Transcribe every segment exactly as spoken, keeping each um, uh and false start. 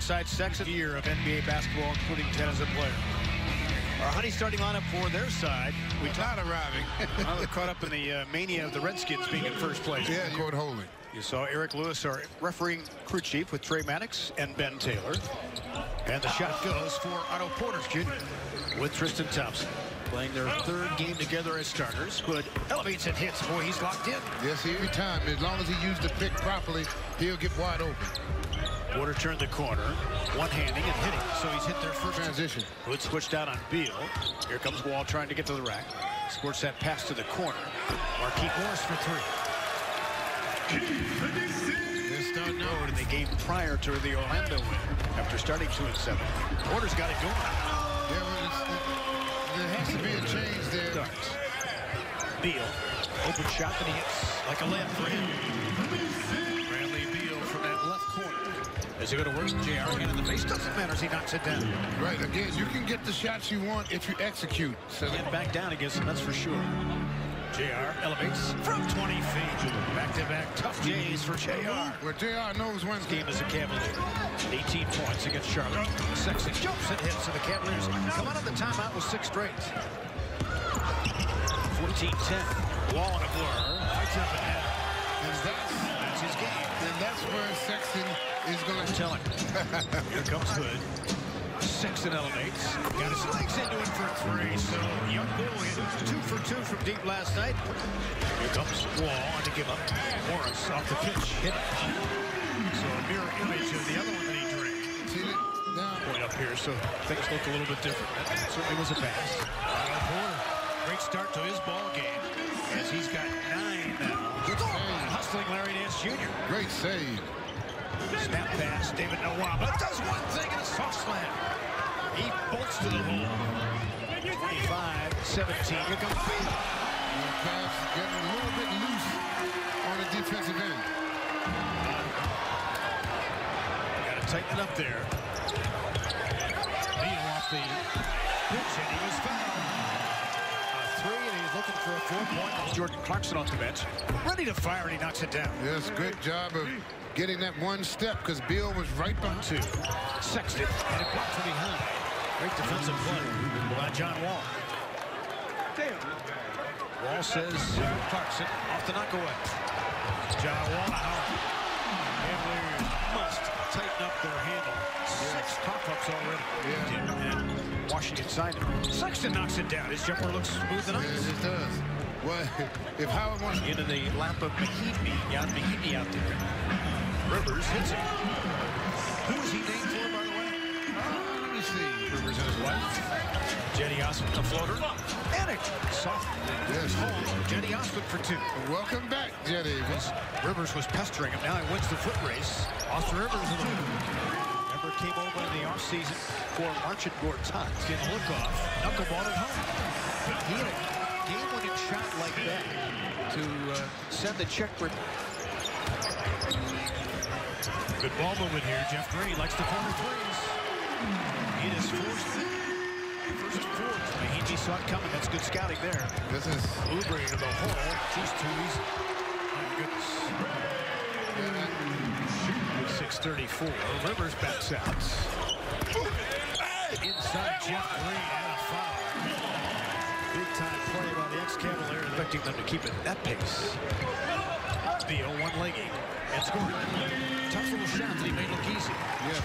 alongside Sexton. Year of N B A basketball, including ten as a player. Our Honey starting lineup for their side. We not arriving. Well, they're caught up in the uh, mania of the Redskins being in first place. Yeah, court holding. You saw Eric Lewis, our refereeing crew chief, with Trey Maddox and Ben Taylor. And the shot goes for Otto Porter Junior with Tristan Thompson. Playing their third game together as starters. Hood elevates and hits. Boy, he's locked in. Yes, every time. As long as he used the pick properly, he'll get wide open. Porter turned the corner, one-handing and hitting, so he's hit their first transition. Hood switched out on Beal. Here comes Wall trying to get to the rack. Squirts that pass to the corner. Markieff Morris for three. They're starting out in the game prior to the Orlando win. After starting two and seven, Porter's got it going. Yeah, well, it's, it, there has to be a change there. Starts. Beal, open shot that he hits like a layup for him. Bradley Beal from that left corner. As he go to work, J R again in the face. Doesn't matter as he knocks it down. Right, again, you can get the shots you want if you execute. So Get back down against him, that's for sure. J R elevates from twenty feet. Back-to-back tough J's for J R. Where J R knows when. This game is a Cavalier. eighteen points against Charlotte. Sexton jumps and hits, and the Cavaliers come out of the timeout with six straight. fourteen ten. Wall in a blur. Lights up and in. And that's, That's his game. and that's where Sexton is going to Tell him. Here comes Hood. Sexton elevates. Got his legs into it for three. So young Bull hit two for two from deep last night. Here comes Wall on to give up. Morris off the pitch. Hit it. So a mirror image of the other one that he drained. see it now. Point up here, so things look a little bit different. That certainly was a pass. Otto Porter. Great start to his ball game as he's got nine now. Good save. Hustling Larry Nance Junior Great save. Snap pass, David Nwaba does one thing in a soft slam. He bolts to the hole. twenty-five seventeen. Here comes Beal. The pass getting a little bit loose on the defensive end. Got to tighten it up there. Beal off the pitch, and he was fouled. A three, and he's looking for a four-point. Jordan Clarkson off the bench. Ready to fire, and he knocks it down. Yes, great job of getting that one step because Beal was right behind. Two. Sexton, and it blocked from behind. Great defensive play by John Wall. Wall says Clarkson off the knockaway. John Wall out. Cavaliers must tighten up their handle. Six pop-ups already. Yeah. And Washington signed him. Sexton knocks it down. His jumper looks smooth and Yes, ice. it does. Well, if Howard wants Into the lap of Mahimi, Jan Mahimi out there. Rivers hits it. Who is he named for, by the way? uh, let me see. Rivers and his wife. Jetty Osman, the floater. And it soft. Yes. Home. Jetty Osman for two. Welcome back, Jetty. Rivers was pestering him. Now he wins the foot race. Austin Rivers in the lead. Remember, came over in the offseason for Marchant Gortat. Getting a look off. Knuckleball at home. He had a game-winning shot like that to uh, send the check for. Good ball movement here. Jeff Green likes the corner threes. It is forced. First four. Mahimi saw it coming. That's good scouting there. This is Oubre into the hole. Just too easy. My goodness. six thirty-four. Rivers backs out. Inside Jeff Green and a foul. Big time play by the ex-Cavalier, expecting them to keep it at that pace. Beal one-legging and scoring. Tough little shot that he made look easy. yes.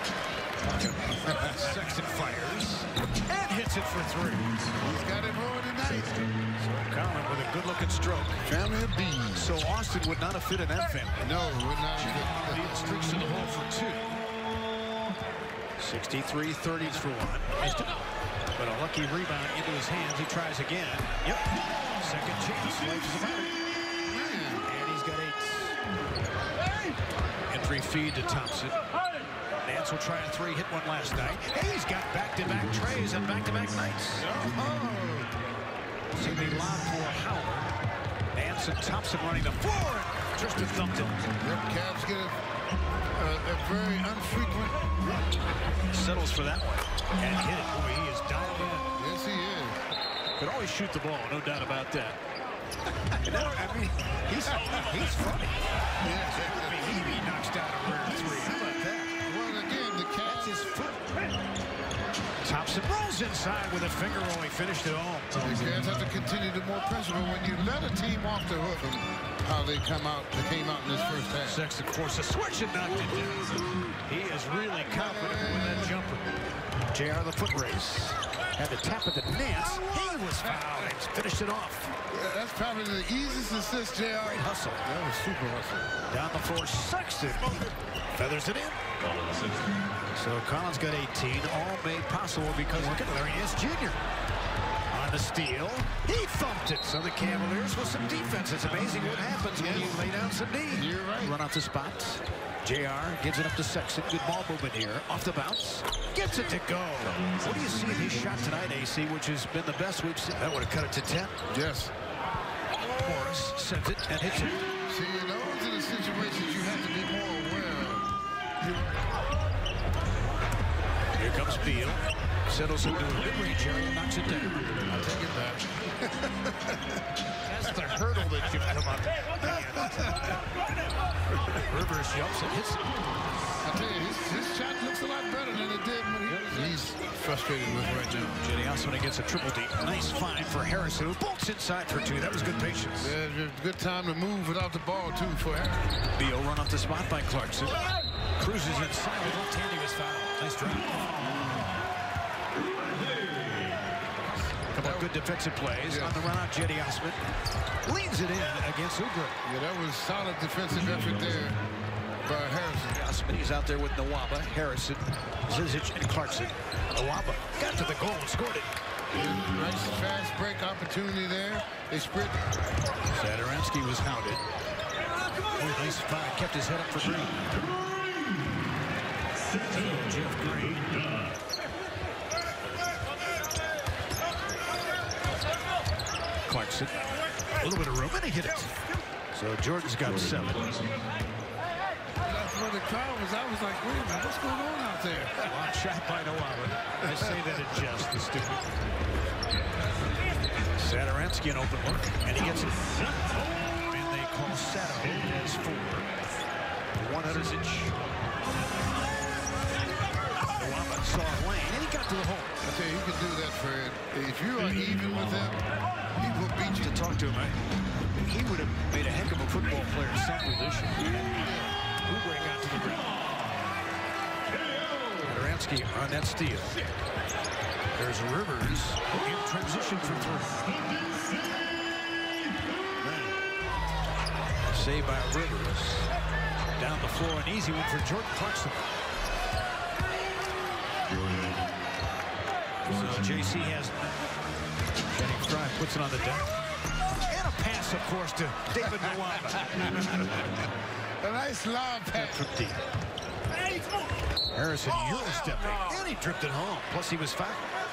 Sexton fires and hits it for three. He's got it more tonight. So Collin with a good-looking stroke. Family of bees. So Austin would not have fit in that family. No, we're not. Beal streaks to the hole for two. sixty-three thirties for one. Missed it. But a lucky rebound into his hands. He tries again. Yep. Second chance. Life is about it. And he's got eight. Entry feed to Thompson. Nance will try a three. Hit one last night. Hey, he's got back-to-back trays and back-to-back nights. Oh. Sidney lob for Howard. Nance and Thompson running the floor. Just a thumped him. Yep, Cavs get a, a, a very infrequent. Settles for that one. And hit it. Boy, he is dialed in. Yes, he is. Could always shoot the ball, no doubt about that. I mean, he's, he's funny. Yes. I mean, he knocks down a rare three. How about that? Well, again, the Cavs Thompson rolls inside with a finger roll. He finished it home. The Cavs have to continue to more pressure, but when you let a team off the hook, and how they come out, they came out in this first half. Sexton forced a switch and knocked it down. He is really confident with that jumper. J R the foot race. Had to tap at the Nance. He was fouled. He's finished it off. Yeah, that's probably the easiest assist, J R. Great hustle. That was super hustle. Down the floor, Sexton feathers it in. So Collins got eighteen, all made possible because look at Larry Nance Junior On the steal, he thumped it. So the Cavaliers with some defense. It's amazing what happens when you lay down some D. You're right. Run out the spots. J R gives it up to Sexton. Good ball movement here. Off the bounce. Gets it to go. What do you see in his shot tonight, A C, which has been the best we've seen? That would have cut it to ten. Yes. Morris sends it and hits it. See, in those are the situations you have to be more aware of. Here comes Beal. Settles into a mid-range area and knocks it down. I'll take it back. That's the hurdle that you've come up. Rivers jumps and hits it. I tell you, his, his shot looks a lot better than it did when he was. He's frustrated with right now. Jenny Osmond gets a triple D. Nice find for Harrison, who bolts inside for two. That was good patience. Yeah, it's a good time to move without the ball, too, for Harrison. Beal run off the spot by Clarkson. Cruises inside with left-handed his foul. Nice drive. Couple of good defensive plays. Yeah. On the run out, Jenny Osmond leads it in against Oubre. Yeah, that was solid defensive effort there by Harrison. Osmond, he's out there with Nwaba, Harrison, Zizic, and Clarkson. Nwaba got to the goal and scored it. Nice fast break opportunity there. They sprint. Satoransky was hounded. Oh, nice find. Kept his head up for Green. Jeff Green. Clarkson. A little bit of room, and he hit it. So Jordan's got seven. That's where the crowd was. I was like, wait a minute, what's going on out there? Long shot by Nwaba. I say that in jest, the student. Satoransky an open look, and he gets it. And they call Sato as four. one hundred inch. Nwaba saw a lane, and he got to the hole. I tell you, you can do that, Fred. If you are even with him, he will beat you. To talk to him, right? He would have made a heck of a football player in some position. Oubre got to the rim. Satoransky on that steal. There's Rivers in transition for three. Saved by Rivers. Down the floor, an easy one for Jordan Clarkson. So J C has Jennings Fry puts it on the deck. And a pass, of course, to David Nwaba. A nice lob pass. From deep. Harrison Euro-stepping, and he dripped it home. Plus, he was fouled.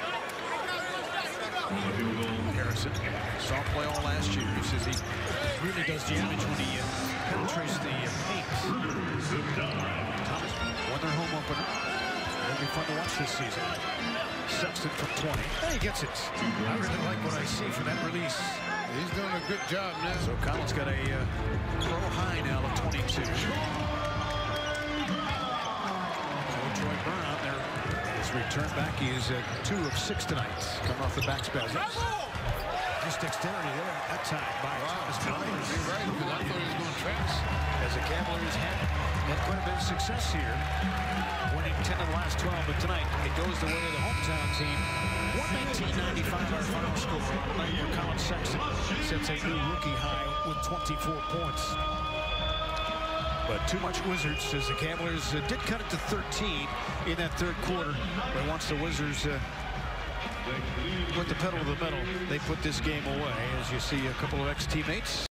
Harrison saw play all last year. He says he really does damage when he uh, penetrates the uh, paint. Thomas won their home opener. It'll be fun to watch this season. Sexton from twenty. And he gets it. I really like what I see from that release. He's doing a good job now. So Collins got a uh, pro high now of twenty-two. Troy Brown out there. His return back, he is uh, two of six tonight. Coming off the back spasms. Nice dexterity there at that time by Wow. Thomas Myers. You're right, because I thought he was going to trash. As the Cavaliers had, had quite a bit of success here. Winning ten of the last twelve, but tonight it goes the way of the hometown team. one nineteen ninety-five our final score. Where Colin Sexton sets a new rookie high with twenty-four points. But too much Wizards as the Cavaliers uh, did cut it to thirteen in that third quarter. But once the Wizards uh, put the pedal to the metal, they put this game away. As you see a couple of ex-teammates